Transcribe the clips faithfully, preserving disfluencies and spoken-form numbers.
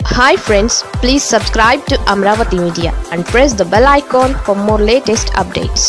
Hi friends, please subscribe to Amravati Media and press the bell icon for more latest updates.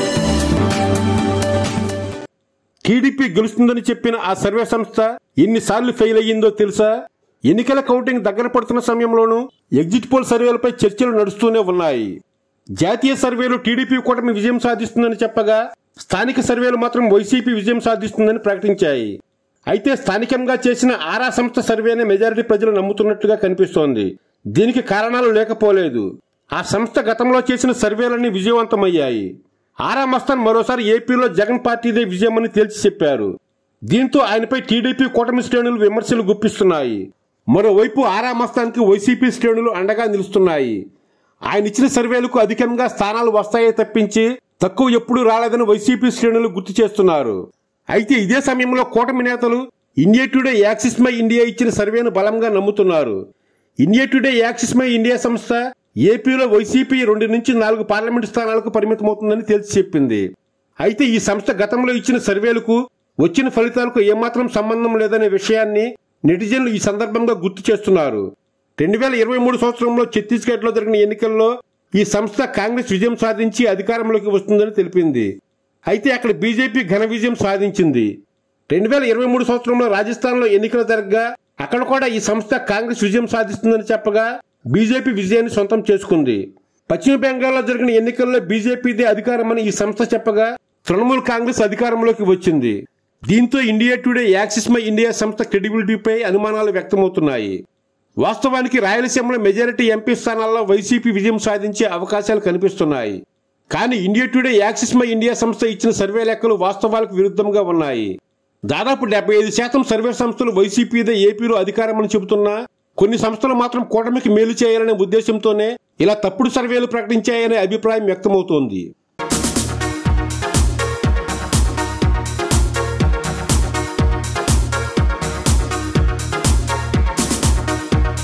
TDP గెలుస్తుందని చెప్పిన ఆ survey సంస్థ ఎన్నిసార్లు fail అయ్యిందో తెలుసా? ఎన్నికల కౌంటింగ్ దగ్గర పడుతున్న సమయంలోనూ ఎగ్జిట్ పోల్ సర్వేలపై చర్చలు నడుస్తూనే ఉన్నాయి. జాతీయ సర్వేలు టీడీపీ కూటమి విజయం సాధిస్తుందని చెప్పగా, స్థానిక సర్వేలు మాత్రం వైసీపీ విజయం సాధిస్తుందని ప్రకటించాయి. అయితే స్థానికంగా చేసిన ఆరా సంస్థ సర్వేనే మెజారిటీ ప్రజలు నమ్ముతున్నట్లుగా కనిపిస్తోంది. దీనికి కారణాలు లేకపోలేదు. ఆ సంస్థ గతంలో చేసిన సర్వేలన్నీ విజయవంతమయ్యాయి. ఆరా మస్తాన్ మరోసారి ఏపీలో జగన్ పార్టీదే విజయమని తేల్చి చెప్పారు. దీంతో ఆయనపై టీడీపీ కూటమి శ్రేణులు విమర్శలు గుప్పిస్తున్నాయి. మరోవైపు ఆరా మస్తాన్కి వైసీపీ శ్రేణులు అండగా నిలుస్తున్నాయి. ఆయన ఇచ్చిన సర్వేలకు అధికంగా స్థానాలు వస్తాయే తప్పించి తక్కువ ఎప్పుడూ రాలేదని వైసీపీ శ్రేణులు గుర్తు చేస్తున్నారు. అయితే ఇదే సమయంలో కూటమి నేతలు India Today Axis My India ఇచ్చిన సర్వేను బలంగా నమ్ముతున్నారు. India Today Axis My India సంస్థ ఏపీలో వైసీపీ రెండు నుంచి నాలుగు పార్లమెంటు స్థానాలకు పరిమితమవుతుందని తేల్చి చెప్పింది. అయితే ఈ సంస్థ గతంలో ఇచ్చిన సర్వేలకు వచ్చిన ఫలితాలకు ఏమాత్రం సంబంధం లేదనే విషయాన్ని నెటిజన్లు ఈ సందర్భంగా గుర్తు చేస్తున్నారు. రెండు వేల ఇరవై మూడు సంవత్సరంలో ఛత్తీస్గఢ్ లో జరిగిన ఎన్నికల్లో ఈ సంస్థ కాంగ్రెస్ విజయం సాధించి అధికారంలోకి వస్తుందని తెలిపింది. అయితే అక్కడ బీజేపీ ఘన విజయం సాధించింది. రెండు వేల ఇరవై మూడు సంవత్సరంలో రాజస్థాన్ లో ఎన్నికలు జరగగా అక్కడ కూడా ఈ సంస్థ కాంగ్రెస్ విజయం సాధిస్తుందని చెప్పగా బీజేపీ విజయాన్ని సొంతం చేసుకుంది. పశ్చిమ బెంగాల్లో జరిగిన ఎన్నికల్లో బీజేపీదే అధికారమని ఈ సంస్థ చెప్పగా తృణమూల్ కాంగ్రెస్ అధికారంలోకి వచ్చింది. దీంతో India Today Axis My India సంస్థ క్రెడిబిలిటీపై అనుమానాలు వ్యక్తమవుతున్నాయి. వాస్తవానికి రాయలసీమలో మెజారిటీ ఎంపీ స్థానాల్లో వైసీపీ విజయం సాధించే అవకాశాలు కనిపిస్తున్నాయి. కానీ India Today Axis My India సంస్థ ఇచ్చిన సర్వే లెక్కలు వాస్తవాలకు విరుద్ధంగా ఉన్నాయి. దాదాపు డెబ్బై ఐదు శాతం సర్వే సంస్థలు వైసీపీదే ఏపీలో అధికారమని చెబుతున్నా కొన్ని సంస్థలు మాత్రం కూటమికి మేలు చేయాలనే ఉద్దేశంతోనే ఇలా తప్పుడు సర్వేలు ప్రకటించాయనే అభిప్రాయం వ్యక్తమవుతోంది.